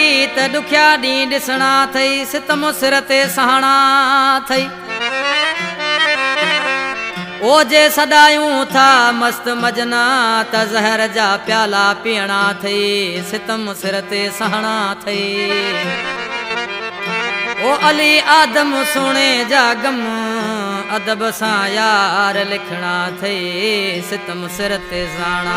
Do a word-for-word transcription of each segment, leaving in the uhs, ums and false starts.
त दुखिया डी दिसना थई सितम सिर ते सहाना थई ओ जे सदायूं था मस्त मजना त जहर जा प्याला पीना थई सितम सिर ते सहाना थई ओ अली आदम सोने जा गम अदब सा यार लिखना थई सितम सिर ते जाना।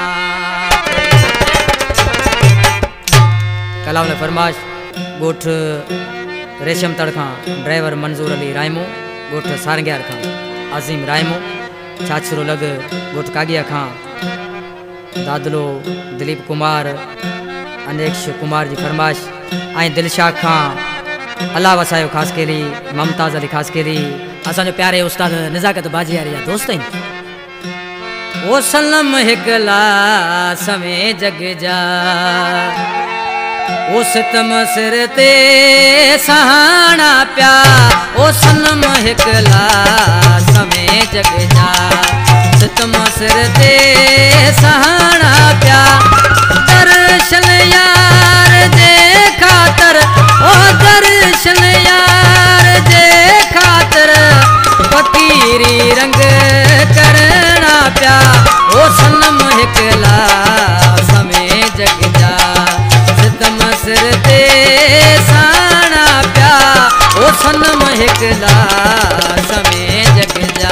कलाम ने फरमाश गोठ रेशम तड़ खां ड्राइवर मंजूर अली रायमो गोठ सारंग्यार खां अजीम रायमो छाछरो लग गोठ कागिया खां दादलो दिलीप कुमार अनेक्ष कुमार जी फरमाश आई दिलशाह खां अल्लाह वसायो खास केरी ममताज अली खास केरी असांजो प्यारे उस्ताद निज़ाकत बाजी यार दोस्त आहिनि। ओ सलम हिकला समय जग जा ओ सितम सिर ते सहाना प्या ओ सनम हिकला समय जग जा सितम सिर ते सहाना प्या दर्शन यार जे खातर ओ दर्शन यार जे खातर फकीरी रंग करना प्या ओ सनम हिकला समय जग जा सितम सिर ते सहाना प्या ओ सनम हिकला समय जग जा।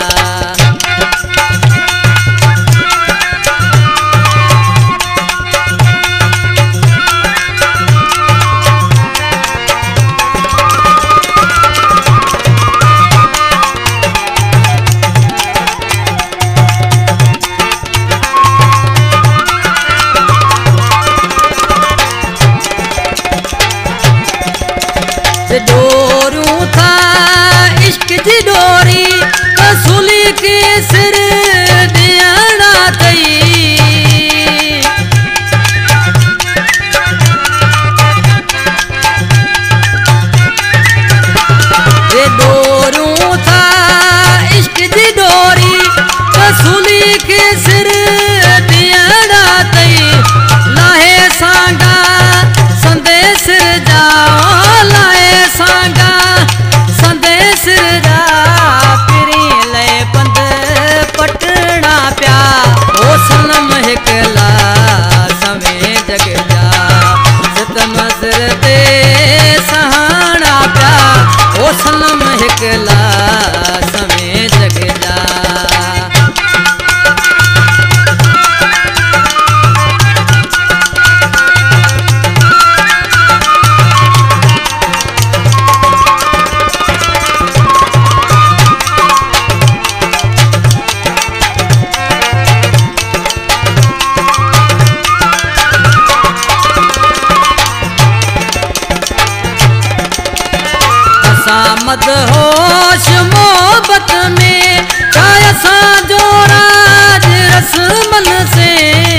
डोरू था इश्क जी डोरी रसूली के सिर दियाना तई ये डोरू था इश्क जी डोरी रसूली के सिर दियाना तई लाहे सांगा संदेश जाओ लाए सांगा संदेश जा पिरी ले बंद पटना प्या ओ सनम हिकला समय जग जा सितम सिर ते सहाना प्या ओ सनम हिकला समय जग जा। मद होश मोहब्बत में चाहे साजो राज रसमन से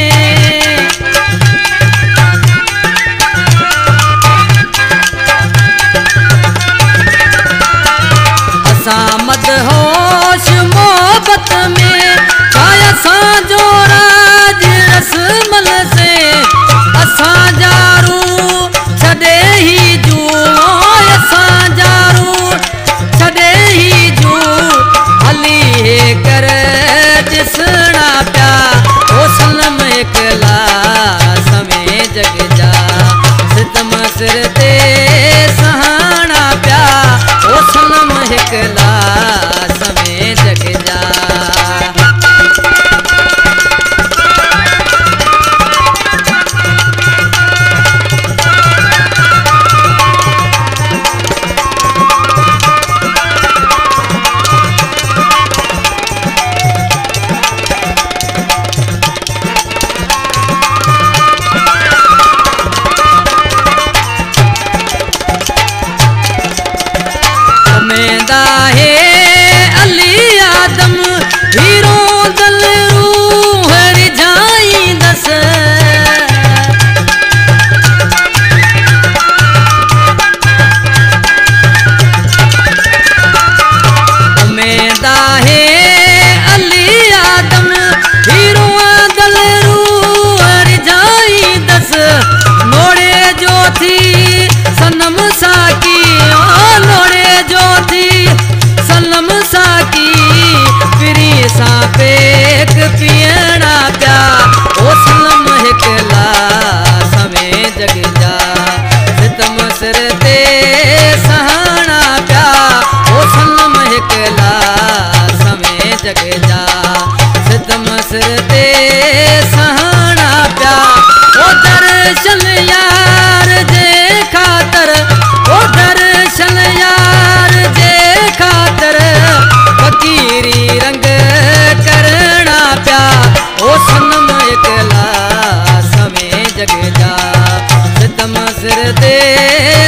असा मद होश मोहब्बत में चाहे साजो राज रसमन से असा जारू छदे ही जू असा जारू छदे ही जू हली कर जिसना प्या ओ सनम हिकला समय जग जा सितम सिर ते सहाना प्या ओ सनम हिकला समय जग जा। दर्शन यार जे खातर, ओ दर्शन यार जे खातर फकीरी रंग करना प्या। ओ सनम एकला समें जग जा सितम सिर ते